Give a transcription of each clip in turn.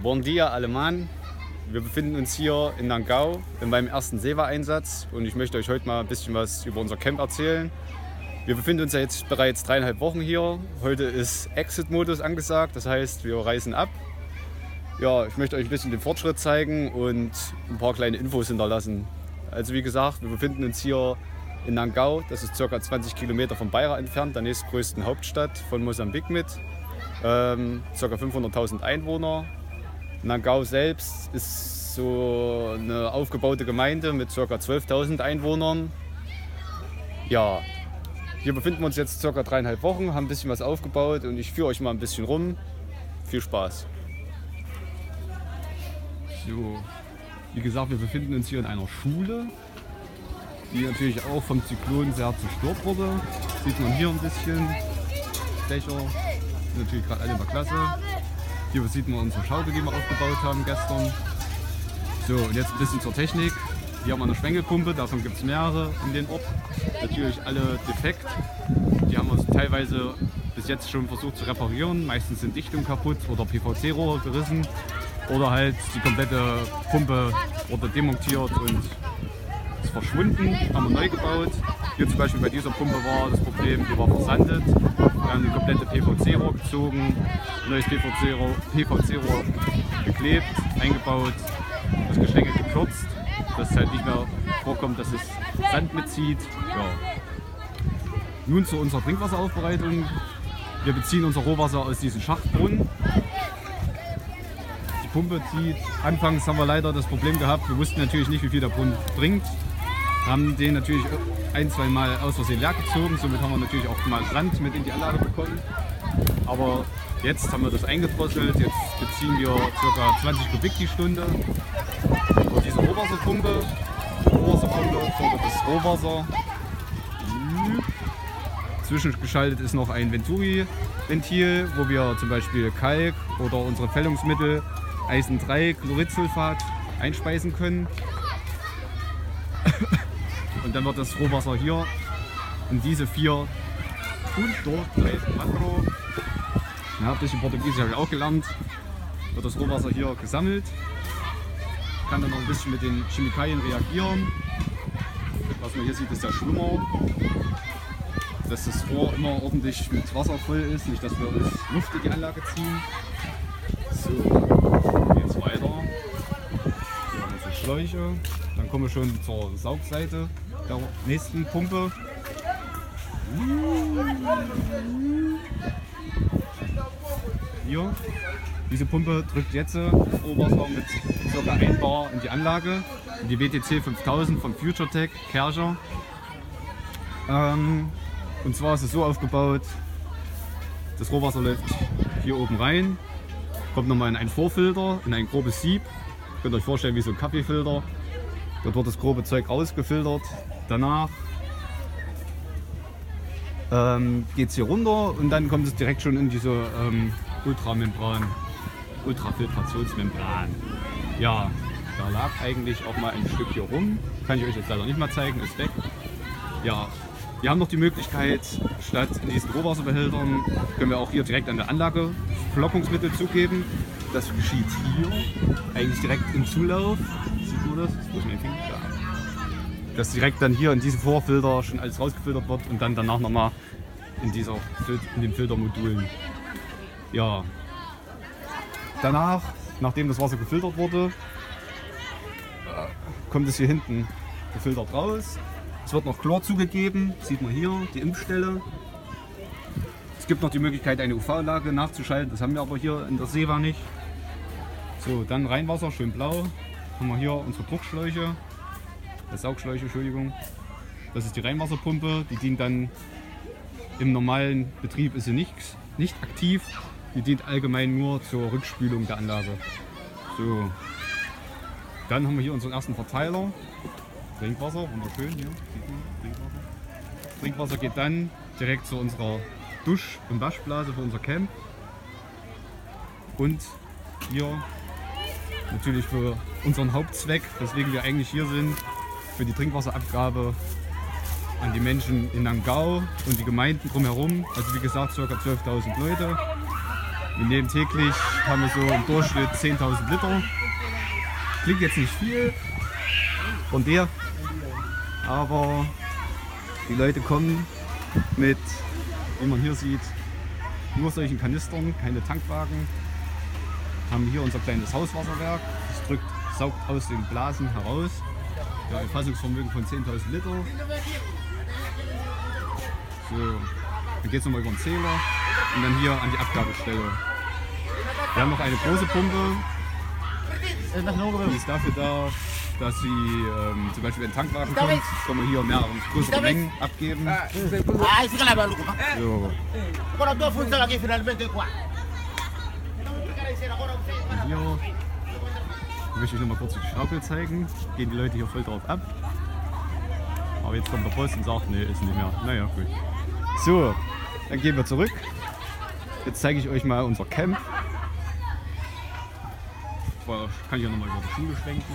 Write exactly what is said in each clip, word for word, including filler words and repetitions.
Bon dia, Alemann. Wir befinden uns hier in Nangao in meinem ersten SEVA-Einsatz und ich möchte euch heute mal ein bisschen was über unser Camp erzählen. Wir befinden uns ja jetzt bereits dreieinhalb Wochen hier. Heute ist Exit-Modus angesagt, das heißt, wir reisen ab. Ja, ich möchte euch ein bisschen den Fortschritt zeigen und ein paar kleine Infos hinterlassen. Also wie gesagt, wir befinden uns hier in Nangao, das ist ca. zwanzig Kilometer von Beira entfernt, der nächstgrößten Hauptstadt von Mosambik mit. Ähm, ca. fünfhunderttausend Einwohner. Nangao selbst ist so eine aufgebaute Gemeinde mit ca. zwölftausend Einwohnern. Ja, hier befinden wir uns jetzt ca. dreieinhalb Wochen, haben ein bisschen was aufgebaut und ich führe euch mal ein bisschen rum. Viel Spaß! So, wie gesagt, wir befinden uns hier in einer Schule, die natürlich auch vom Zyklon sehr zerstört wurde. Sieht man hier ein bisschen. Dächer sind natürlich gerade alle in der Klasse. Hier sieht man unsere Schaukel, die wir aufgebaut haben gestern. So, und jetzt ein bisschen zur Technik. Hier haben wir eine Schwenkelpumpe, davon gibt es mehrere in den Ort. Natürlich alle defekt. Die haben wir teilweise bis jetzt schon versucht zu reparieren. Meistens sind Dichtungen kaputt oder P V C-Rohre gerissen. Oder halt die komplette Pumpe wurde demontiert und ist verschwunden, haben wir neu gebaut. Hier zum Beispiel bei dieser Pumpe war das Problem, die war versandet. Wir haben eine komplette P V C-Rohr gezogen, neues P V C-Rohr geklebt, eingebaut, das Gestänge gekürzt, dass es halt nicht mehr vorkommt, dass es Sand mitzieht. Ja. Nun zu unserer Trinkwasseraufbereitung. Wir beziehen unser Rohwasser aus diesem Schachtbrunnen. Die Pumpe zieht. Anfangs haben wir leider das Problem gehabt, wir wussten natürlich nicht, wie viel der Brunnen bringt. Haben den natürlich ein, zwei Mal aus Versehen leer gezogen, somit haben wir natürlich auch mal Sand mit in die Anlage bekommen. Aber jetzt haben wir das eingedrosselt, jetzt beziehen wir ca. zwanzig Kubik die Stunde. Und diese Rohwasserpumpe, die Rohwasserpumpe fördert das Rohwasser. Zwischengeschaltet ist noch ein Venturi-Ventil, wo wir zum Beispiel Kalk oder unsere Fällungsmittel Eisen drei Chloridsulfat einspeisen können. Und dann wird das Rohwasser hier in diese vier Puntos, ja, ein bisschen Portugiesisch habe ich auch gelernt, wird das Rohwasser hier gesammelt. Kann dann noch ein bisschen mit den Chemikalien reagieren. Was man hier sieht, ist der Schwimmer. Dass das Rohr immer ordentlich mit Wasser voll ist, nicht dass wir Luft in die Anlage ziehen. So, jetzt weiter. Hier haben wir so Schläuche. Dann kommen wir schon zur Saugseite der nächsten Pumpe. Hier, diese Pumpe drückt jetzt das Rohwasser mit ca. ein Bar in die Anlage, in die W T C fünftausend von FutureTech Kercher. Ähm, und zwar ist es so aufgebaut, das Rohwasser läuft hier oben rein, kommt nochmal in einen Vorfilter, in ein grobes Sieb. Ihr könnt euch vorstellen wie so ein Kaffeefilter. Dort wird das grobe Zeug rausgefiltert. Danach ähm, geht es hier runter und dann kommt es direkt schon in diese ähm, Ultramembran, Ultrafiltrationsmembran. Ja, da lag eigentlich auch mal ein Stück hier rum. Kann ich euch jetzt leider nicht mal zeigen, ist weg. Ja, wir haben noch die Möglichkeit, statt in diesen Rohwasserbehältern können wir auch hier direkt an der Anlage Flockungsmittel zugeben. Das geschieht hier, eigentlich direkt im Zulauf. Sieht man das? Wo ist mein Finger? Ja. Dass direkt dann hier in diesem Vorfilter schon alles rausgefiltert wird und dann danach nochmal in, dieser, in den Filtermodulen. Ja. Danach, nachdem das Wasser gefiltert wurde, kommt es hier hinten gefiltert raus. Es wird noch Chlor zugegeben, sieht man hier, die Impfstelle. Es gibt noch die Möglichkeit, eine U V-Anlage nachzuschalten, das haben wir aber hier in der SEVA nicht. So, dann Reinwasser, schön blau. Haben wir hier unsere Druckschläuche, äh, Saugschläuche, Entschuldigung. Das ist die Reinwasserpumpe, die dient dann im normalen Betrieb, ist sie nicht, nicht aktiv. Die dient allgemein nur zur Rückspülung der Anlage. So. Dann haben wir hier unseren ersten Verteiler. Trinkwasser, wunderschön hier, sieht man, Trinkwasser. Trinkwasser geht dann direkt zu unserer Dusch- und Waschblase für unser Camp. Und hier natürlich für unseren Hauptzweck, weswegen wir eigentlich hier sind, für die Trinkwasserabgabe an die Menschen in Nangao und die Gemeinden drumherum. Also wie gesagt, ca. zwölftausend Leute. Wir nehmen täglich, haben wir so im Durchschnitt zehntausend Liter. Klingt jetzt nicht viel von der, aber die Leute kommen mit, wie man hier sieht, nur solchen Kanistern, keine Tankwagen. Haben hier unser kleines Hauswasserwerk. Das drückt, saugt aus den Blasen heraus. Ja, ein Fassungsvermögen von zehntausend Liter. So, dann geht es nochmal über den Zähler und dann hier an die Abgabestelle. Wir haben noch eine große Pumpe. Die ist dafür da, dass sie ähm, zum Beispiel, wenn ein Tankwagen kommt, kann man hier mehrere größere Mengen abgeben. So. Und hier möchte ich noch mal kurz die Schaukel zeigen. Gehen die Leute hier voll drauf ab. Aber jetzt kommt der Post und sagt, nee, ist nicht mehr. Naja, gut. So, dann gehen wir zurück. Jetzt zeige ich euch mal unser Camp. Boah, kann ich ja noch mal über die Schule schwenken.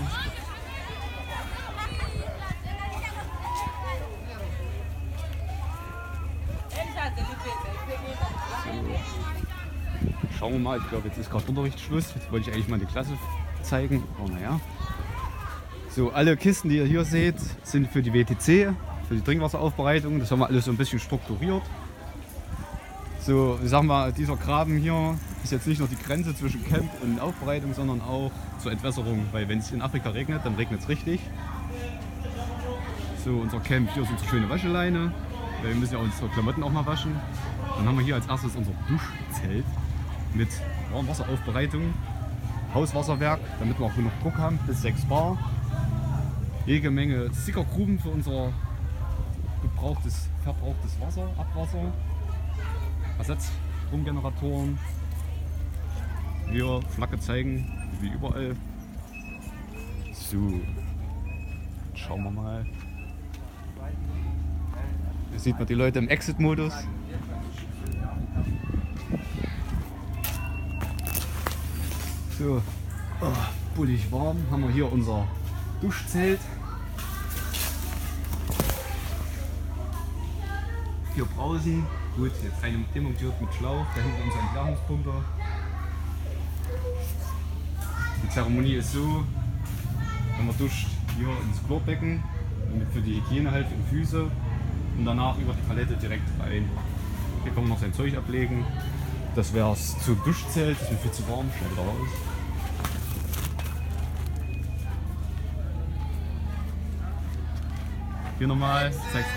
So. Schauen wir mal, ich glaube, jetzt ist gerade Unterrichtsschluss. Jetzt wollte ich eigentlich mal die Klasse zeigen, aber naja. So, alle Kisten, die ihr hier seht, sind für die W T C, für die Trinkwasseraufbereitung. Das haben wir alles so ein bisschen strukturiert. So, ich sag mal, dieser Graben hier ist jetzt nicht nur die Grenze zwischen Camp und Aufbereitung, sondern auch zur Entwässerung, weil wenn es in Afrika regnet, dann regnet es richtig. So, unser Camp, hier ist unsere schöne Wascheleine, weil wir müssen ja unsere Klamotten auch mal waschen. Dann haben wir hier als erstes unser Duschzelt mit Warmwasseraufbereitung, Hauswasserwerk, damit wir auch genug Druck haben, bis sechs Bar. Jede Menge Sickergruben für unser gebrauchtes, verbrauchtes Wasser, Abwasser. Ersatzstromgeneratoren. Wir Flagge zeigen, wie überall. So, jetzt schauen wir mal. Hier sieht man die Leute im Exit-Modus. So, oh, bullig warm. Haben wir hier unser Duschzelt. Hier draußen. Gut, jetzt eine demontiert mit Schlauch, da hinten unsere Entleerungspumpe. Die Zeremonie ist so, wenn man duscht, hier ins Chlorbecken, für die Hygiene halt, für die Füße und danach über die Palette direkt rein. Hier kann man noch sein Zeug ablegen. Das wäre es zum Duschzelt, das ist mir viel zu warm, schnell wieder raus. Hier nochmal, zeig's.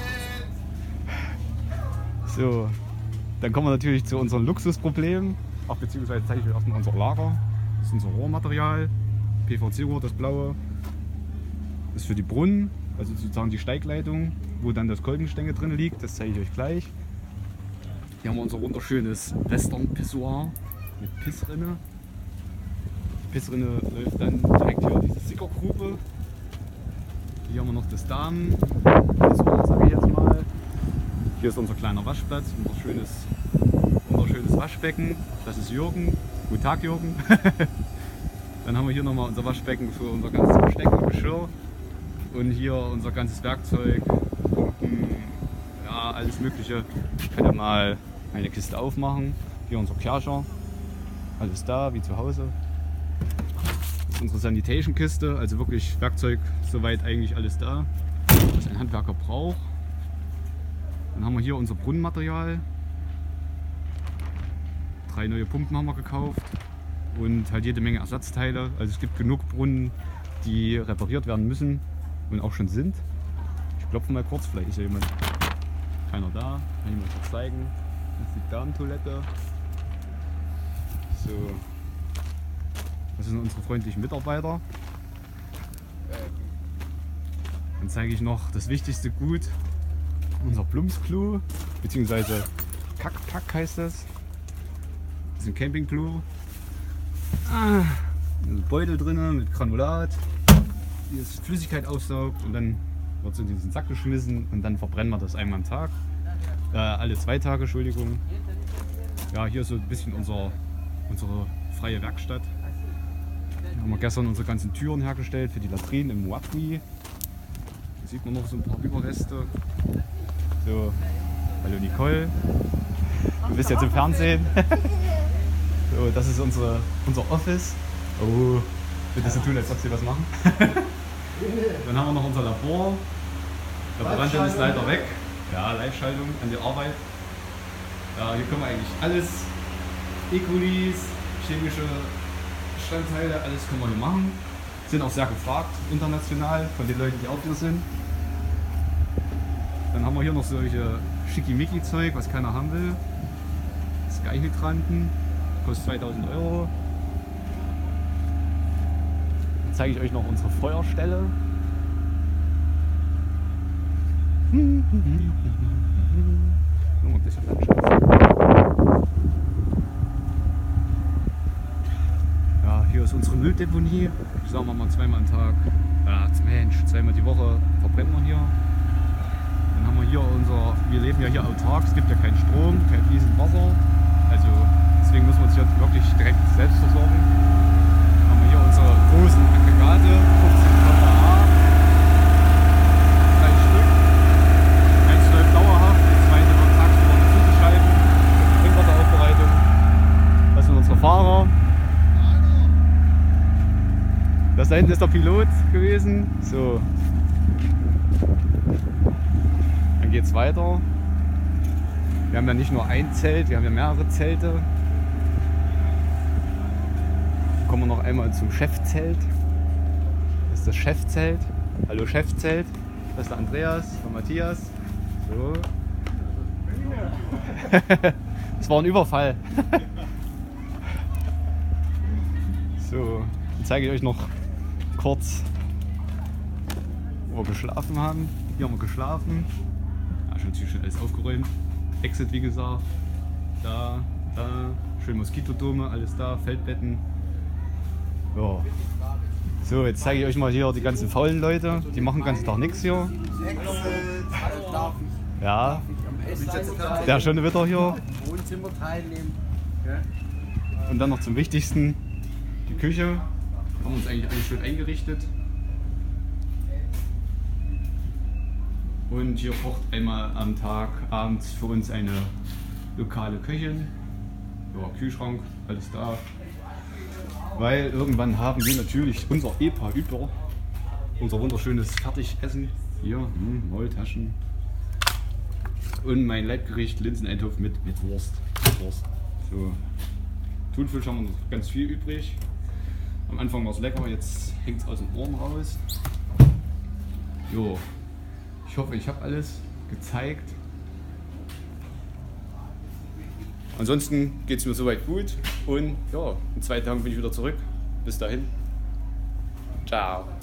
So, dann kommen wir natürlich zu unseren Luxusproblemen, auch beziehungsweise zeige ich euch erstmal unser Lager. Das ist unser Rohrmaterial, P V C-Rohr, das blaue. Das ist für die Brunnen, also sozusagen die Steigleitung, wo dann das Kolbenstängel drin liegt, das zeige ich euch gleich. Hier haben wir unser wunderschönes Western-Pissoir mit Pissrinne. Die Pissrinne läuft dann direkt hier in diese Sickergrube. Hier haben wir noch das Damen-Pissoir, sage ich jetzt mal. Hier ist unser kleiner Waschplatz, unser schönes, unser schönes Waschbecken. Das ist Jürgen. Guten Tag, Jürgen. Dann haben wir hier nochmal unser Waschbecken für unser ganzes Besteck und Geschirr. Und hier unser ganzes Werkzeug, Pumpen, ja, alles Mögliche. Ich kann ja mal eine Kiste aufmachen. Hier unser Kercher. Alles da, wie zu Hause. Das ist unsere Sanitation-Kiste, also wirklich Werkzeug, soweit eigentlich alles da, was ein Handwerker braucht. Dann haben wir hier unser Brunnenmaterial. Drei neue Pumpen haben wir gekauft und halt jede Menge Ersatzteile. Also es gibt genug Brunnen, die repariert werden müssen und auch schon sind. Ich klopfe mal kurz, vielleicht ist ja jemand, keiner da. Kann ich mal kurz zeigen. Das ist die Damentoilette. So. Das sind unsere freundlichen Mitarbeiter. Dann zeige ich noch das wichtigste Gut. Unser Plumpsklo, beziehungsweise Kackpack heißt das. Das ist ein Campingklo. Ah, ein Beutel drin mit Granulat. Hier ist Flüssigkeit aufsaugt und dann wird es in diesen Sack geschmissen und dann verbrennen wir das einmal am Tag. Äh, alle zwei Tage, Entschuldigung. Ja, hier ist so ein bisschen unser, unsere freie Werkstatt. Hier haben wir gestern unsere ganzen Türen hergestellt für die Latrinen im Muapwi. Hier sieht man noch so ein paar Überreste. So, hallo Nicole, du bist jetzt im Fernsehen. So, das ist unsere, unser Office. Oh, bitte so tun, als ob sie was machen. Dann haben wir noch unser Labor. Der Laborantin ist leider weg. Ja, Live-Schaltung an die Arbeit. Ja, hier können wir eigentlich alles, E. colis, chemische Bestandteile, alles können wir hier machen. Sind auch sehr gefragt international von den Leuten, die auch hier sind. Dann haben wir hier noch solche Schickimicki-Zeug, was keiner haben will. Sky-Hydranten, kostet zweitausend Euro. Dann zeige ich euch noch unsere Feuerstelle. Ja, hier ist unsere Mülldeponie. Sagen wir mal zweimal am Tag. Ja, Mensch, zweimal die Woche verbrennen wir hier. Dann haben wir hier unser, wir leben ja hier autark, es gibt ja keinen Strom, kein fließendes Wasser. Also deswegen müssen wir uns hier wirklich direkt selbst versorgen. Dann haben wir hier unsere großen Aggregate, fünfzehn kVA. Drei Stück. Eins läuft dauerhaft, das zweite wird tagsüber mit zugeschalten. Trinkwasseraufbereitung. Das sind unsere Fahrer. Das da hinten ist der Pilot gewesen. So. Dann geht es weiter. Wir haben ja nicht nur ein Zelt, wir haben ja mehrere Zelte. Dann kommen wir noch einmal zum Chefzelt. Das ist das Chefzelt. Hallo Chefzelt. Das ist der Andreas, der Matthias. So. Das war ein Überfall. So, dann zeige ich euch noch kurz, wo wir geschlafen haben. Hier haben wir geschlafen. Ja, schon ziemlich schnell alles aufgeräumt. Exit wie gesagt. Da, da. Schön Moskitodome, alles da. Feldbetten. Ja. So, jetzt zeige ich euch mal hier die ganzen faulen Leute. Die machen den ganzen Tag nichts hier. Ja. Der schöne Wetter hier. Und dann noch zum Wichtigsten. Die Küche. Haben uns eigentlich alles schön eingerichtet. Und hier kocht einmal am Tag abends für uns eine lokale Köchin. Ja, Kühlschrank, alles da. Weil irgendwann haben wir natürlich unser Epa über. Unser wunderschönes Fertigessen. Hier, hm, Maultaschen. Und mein Leibgericht Linseneintopf mit, mit Wurst. Wurst. So. Thunfisch haben wir noch ganz viel übrig. Am Anfang war es lecker, jetzt hängt es aus den Ohren raus. Jo. Ich hoffe, ich habe alles gezeigt. Ansonsten geht es mir soweit gut und ja, in zwei Tagen bin ich wieder zurück. Bis dahin. Ciao.